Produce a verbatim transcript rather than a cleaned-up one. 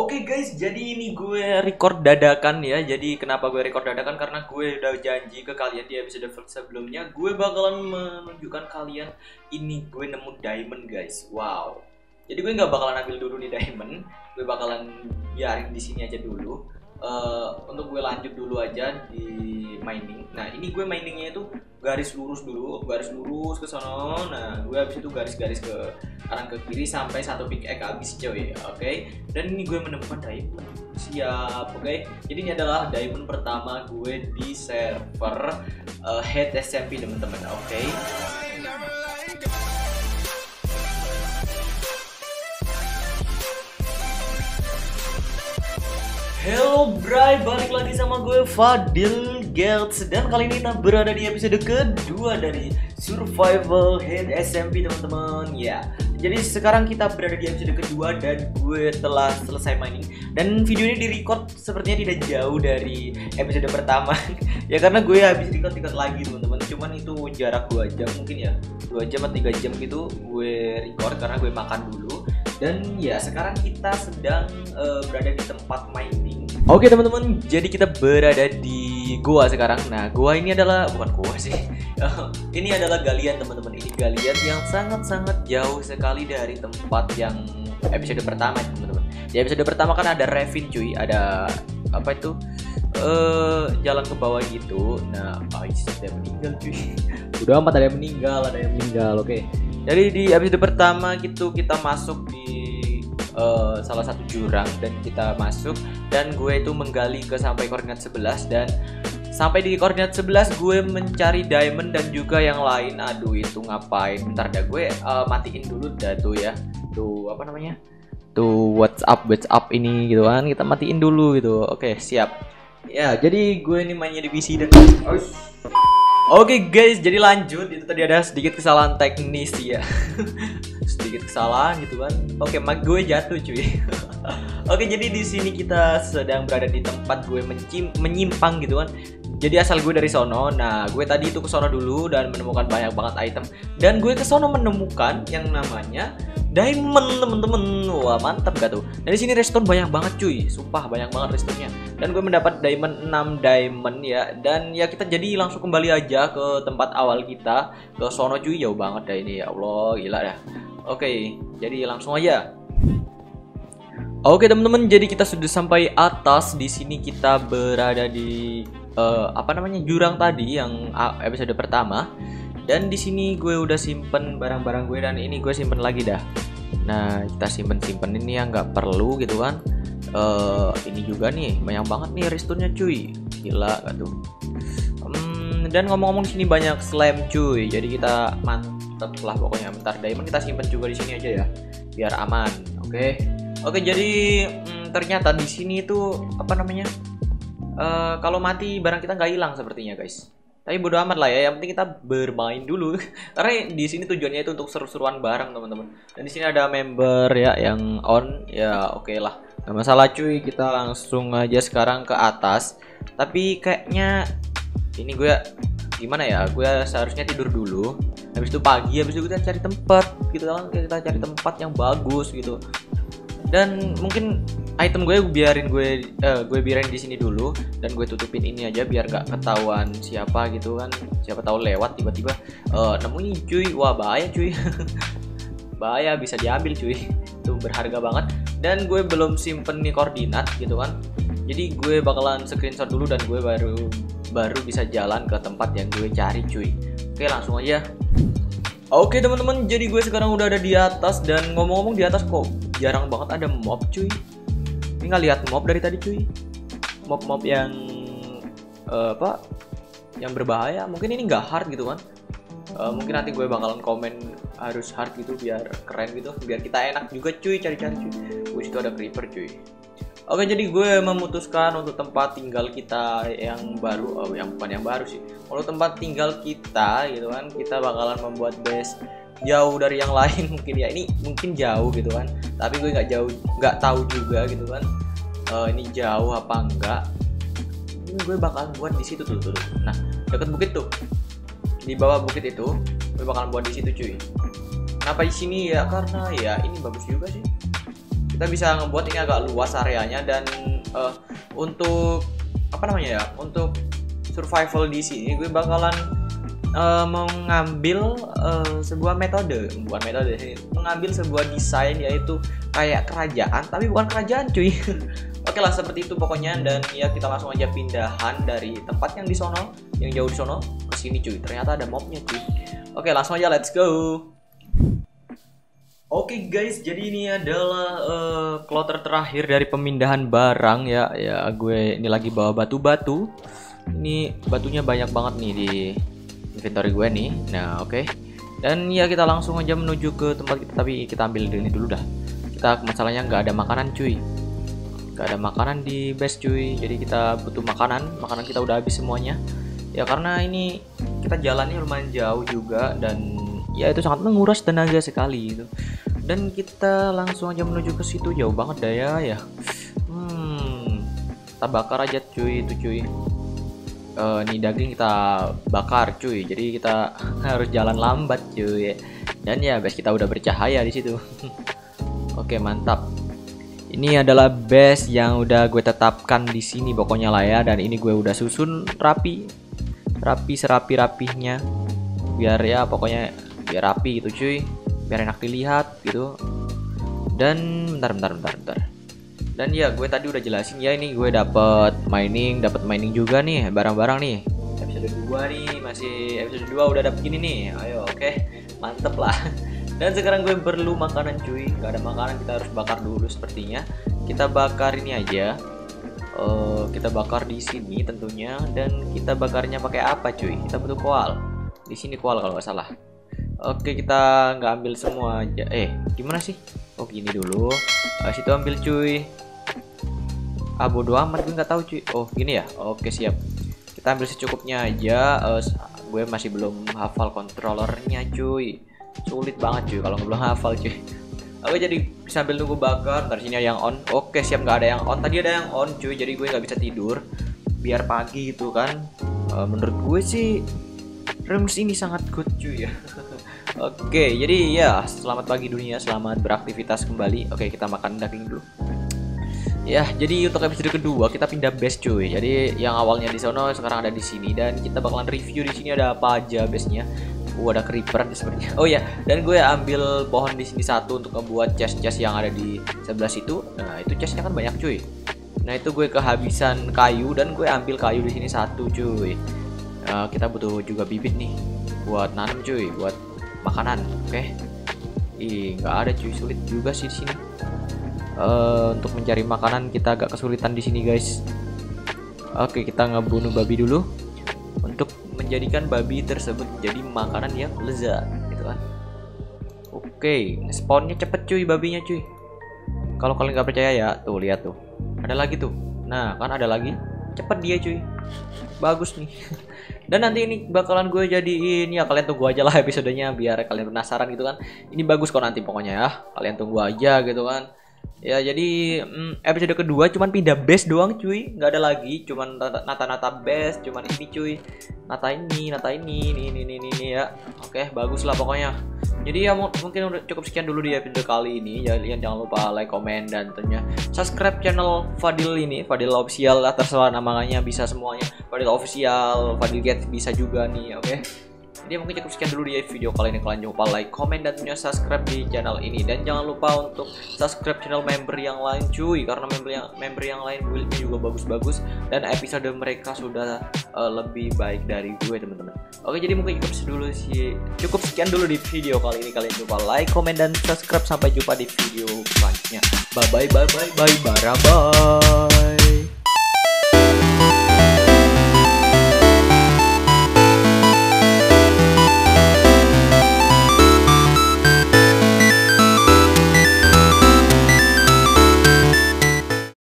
Oke guys, jadi ini gue record dadakan ya. Jadi kenapa gue record dadakan? Karena gue udah janji ke kalian di episode sebelumnya, gue bakalan menunjukkan kalian ini gue nemu diamond guys. Wow. Jadi gue nggak bakalan ambil dulu nih diamond, gue bakalan biarin di sini aja dulu. Uh, untuk gue lanjut dulu aja di mining. Nah ini gue miningnya itu garis lurus dulu, garis lurus ke sono. Nah gue habis itu garis-garis ke kanan ke kiri sampai satu pickaxe habis coy. Oke. Okay? Dan ini gue menemukan diamond. Siap. Oke. Okay? Jadi ini adalah diamond pertama gue di server uh, Head S M P teman-teman. Oke. Okay? Hello Bray, balik lagi sama gue Fadil Gelts. Dan kali ini kita berada di episode kedua dari Survival Head S M P teman-teman. Ya, jadi sekarang kita berada di episode kedua dan gue telah selesai mining. Dan video ini direcord sepertinya tidak jauh dari episode pertama. Ya karena gue habis record-record lagi teman-teman. Cuman itu jarak dua jam mungkin ya, dua jam atau tiga jam gitu gue record karena gue makan dulu. Dan ya sekarang kita sedang uh, berada di tempat mining. Oke teman-teman, jadi kita berada di goa sekarang. Nah goa ini adalah, bukan goa sih, ini adalah galian teman-teman. Ini galian yang sangat-sangat jauh sekali dari tempat yang episode pertama teman-teman. Di episode pertama kan ada Revin cuy, ada apa itu uh, jalan ke bawah gitu. Nah Ais ada yang meninggal cuy. Udah amat ada yang meninggal, ada yang meninggal. Oke. Jadi di episode pertama gitu kita masuk di uh, salah satu jurang dan kita masuk dan gue itu menggali ke sampai koordinat sebelas dan sampai di koordinat sebelas gue mencari diamond dan juga yang lain. Aduh itu ngapain? Bentar dah gue uh, matiin dulu dah tuh ya. Tuh apa namanya? Tuh WhatsApp WhatsApp ini gitu kan. Kita matiin dulu gitu. Oke, siap. Ya, jadi gue ini mainnya di P C dan Oke okay guys, jadi lanjut. Itu tadi ada sedikit kesalahan teknis ya. Sedikit kesalahan gitu kan. Oke, okay, mic gue jatuh cuy. Oke, okay, jadi di sini kita sedang berada di tempat gue mencim menyimpang gitu kan. Jadi asal gue dari sono. Nah, gue tadi itu ke sono dulu dan menemukan banyak banget item. Dan gue ke sono menemukan yang namanya diamond temen-temen. Wah mantap gak tuh. Dan di sini reston banyak banget cuy. Sumpah banyak banget restonnya. Dan gue mendapat diamond enam diamond ya. Dan ya kita jadi langsung kembali aja ke tempat awal kita. Ke sono cuy, jauh banget dah ini. Ya Allah gila dah. Oke, jadi langsung aja. Oke teman-teman, jadi kita sudah sampai atas. Di sini kita berada di uh, apa namanya jurang tadi yang episode pertama. Dan di sini gue udah simpen barang-barang gue dan ini gue simpen lagi dah. Nah kita simpen-simpen ini yang nggak perlu gitu kan. Uh, ini juga nih banyak banget nih restonnya cuy. Gila gak tuh. Um, dan ngomong-ngomong di sini banyak slam cuy. Jadi kita mantep lah pokoknya. Bentar diamond kita simpen juga di sini aja ya. Biar aman. Oke. Okay? Oke, jadi hmm, ternyata di sini itu apa namanya? Uh, kalau mati barang kita nggak hilang sepertinya, guys. Tapi bodo amat lah ya, yang penting kita bermain dulu. Karena di sini tujuannya itu untuk seru-seruan bareng, teman-teman. Dan di sini ada member ya yang on, ya oke okay lah. Nggak masalah cuy, kita langsung aja sekarang ke atas. Tapi kayaknya ini gue gimana ya? Gue seharusnya tidur dulu. Habis itu pagi, habis itu kita cari tempat gitu kan. Kita cari tempat yang bagus gitu. Dan mungkin item gue biarin gue uh, gue biarin di sini dulu dan gue tutupin ini aja biar gak ketahuan siapa gitu kan. Siapa tahu lewat tiba-tiba uh, nemuin cuy. Wah bahaya cuy. Bahaya, bisa diambil cuy. Itu berharga banget. Dan gue belum simpen nih koordinat gitu kan. Jadi gue bakalan screenshot dulu dan gue baru baru bisa jalan ke tempat yang gue cari cuy. Oke langsung aja. Oke teman-teman, jadi gue sekarang udah ada di atas dan ngomong-ngomong di atas kok jarang banget ada mob cuy. Ini nggak lihat mob dari tadi cuy. Mob-mob yang uh, apa? Yang berbahaya. Mungkin ini nggak hard gitu kan? Uh, mungkin nanti gue bakalan komen harus hard gitu biar keren gitu, biar kita enak juga cuy cari-cari cuy. Wih itu ada creeper cuy. Oke, jadi gue memutuskan untuk tempat tinggal kita yang baru, oh, yang bukan yang baru sih. Kalau tempat tinggal kita gitu kan, kita bakalan membuat base jauh dari yang lain mungkin ya. Ini mungkin jauh gitu kan, tapi gue nggak jauh, nggak tahu juga gitu kan. Uh, ini jauh apa enggak? Ini gue bakalan buat di situ tuh, tuh. Nah, deket bukit tuh, di bawah bukit itu, gue bakalan buat di situ cuy. Kenapa di sini ya? Karena ya ini bagus juga sih. kita bisa ngebuat ini agak luas areanya. Dan uh, untuk apa namanya ya, untuk survival di sini gue bakalan uh, mengambil uh, sebuah metode, bukan metode sih, mengambil sebuah desain yaitu kayak kerajaan, tapi bukan kerajaan cuy. Oke lah, seperti itu pokoknya. Dan ya kita langsung aja pindahan dari tempat yang di sono, yang jauh di sono ke sini cuy. Ternyata ada mobnya cuy. Oke, langsung aja, let's go. Oke guys, jadi ini adalah uh, kloter terakhir dari pemindahan barang ya. Ya gue ini lagi bawa batu-batu. Ini batunya banyak banget nih di inventory gue nih. Nah oke, okay. Dan ya kita langsung aja menuju ke tempat kita. Tapi kita ambil ini dulu dah. Kita masalahnya nggak ada makanan cuy. Nggak ada makanan di base cuy. Jadi kita butuh makanan. Makanan kita udah habis semuanya. Ya karena ini kita jalannya lumayan jauh juga. Dan ya itu sangat menguras tenaga sekali gitu. Dan kita langsung aja menuju ke situ, jauh banget dah ya ya. Hmm, kita bakar aja cuy itu cuy. Uh, ini daging kita bakar cuy. Jadi kita harus jalan lambat cuy. Dan ya base kita udah bercahaya di situ. Oke mantap. Ini adalah base yang udah gue tetapkan di sini pokoknya lah ya. Dan ini gue udah susun rapi, rapi serapi-rapihnya. Biar ya pokoknya biar rapi gitu cuy. Biar enak dilihat gitu. Dan bentar bentar bentar bentar. Dan ya gue tadi udah jelasin ya, ini gue dapet mining, dapat mining juga nih barang-barang nih. Episode dua nih, masih episode dua udah dapet gini nih. Ayo oke, okay. Mantep lah. Dan sekarang gue perlu makanan cuy. Gak ada makanan, kita harus bakar dulu sepertinya. Kita bakar ini aja. Uh, kita bakar di sini tentunya. Dan kita bakarnya pakai apa cuy? Kita butuh koal. Di sini koal kalau nggak salah. Oke, kita nggak ambil semua aja. Eh, gimana sih? Oh, gini dulu. Uh, situ ambil cuy. Ah, bodo amat, gue nggak tahu cuy. Oh, gini ya. Oke, siap. Kita ambil secukupnya aja. Uh, gue masih belum hafal controllernya cuy. Sulit banget cuy kalau belum hafal cuy. Oke, jadi sambil nunggu bakar. Ntar sini ada yang on. Oke, siap, nggak ada yang on. Tadi ada yang on cuy. Jadi gue nggak bisa tidur. Biar pagi gitu kan. Uh, menurut gue sih rooms ini sangat good cuy ya. Oke, jadi ya selamat pagi dunia, selamat beraktivitas kembali. Oke, kita makan daging dulu. Ya, jadi untuk episode kedua kita pindah base cuy. Jadi yang awalnya di sono sekarang ada di sini dan kita bakalan review di sini ada apa aja base-nya. Oh, ada creeper sebenarnya. Oh ya, dan gue ambil pohon di sini satu untuk membuat chest-chest yang ada di sebelah situ. Nah, itu chestnya kan banyak cuy. Nah, itu gue kehabisan kayu dan gue ambil kayu di sini satu cuy. Uh, kita butuh juga bibit nih buat nanam cuy, buat makanan. Oke. Okay. Ih, nggak ada cuy, sulit juga sih di sini. Uh, untuk mencari makanan kita agak kesulitan di sini guys. Oke, okay, kita ngebunuh babi dulu untuk menjadikan babi tersebut jadi makanan yang lezat gitu kan. Oke, okay. Spawnnya cepet cuy babinya cuy. Kalau kalian nggak percaya ya, tuh lihat tuh. Ada lagi tuh. Nah, kan ada lagi. Cepet dia cuy. Bagus nih. Dan nanti ini bakalan gue jadiin ya, kalian tunggu aja lah episodenya biar kalian penasaran gitu kan. Ini bagus kok nanti pokoknya ya. Kalian tunggu aja gitu kan. Ya jadi mm, episode kedua cuman pindah base doang cuy. Nggak ada lagi, cuman nata-nata base, cuman ini cuy. Nata ini, nata ini, ini, ini, ini, ini ya. Oke, bagus lah pokoknya. Jadi ya mungkin udah cukup sekian dulu di episode kali ini. Kalian jangan lupa like, comment, dan tentunya subscribe channel Fadil ini, Fadil Official lah, terserah namanya bisa semuanya. Fadil Official, Fadil Get bisa juga nih, oke. Okay? Jadi mungkin cukup sekian dulu di video kali ini. Kalian jangan lupa like, comment, dan tentunya subscribe di channel ini. Dan jangan lupa untuk subscribe channel member yang lain cuy, karena member yang member yang lain buildnya juga bagus-bagus dan episode mereka sudah uh, lebih baik dari gue teman-teman. Oke, jadi mungkin cukup dulu sih, cukup sekian dulu di video kali ini. Kalian jangan lupa like, comment, dan subscribe. Sampai jumpa di video selanjutnya. Bye bye bye bye bye bye bye.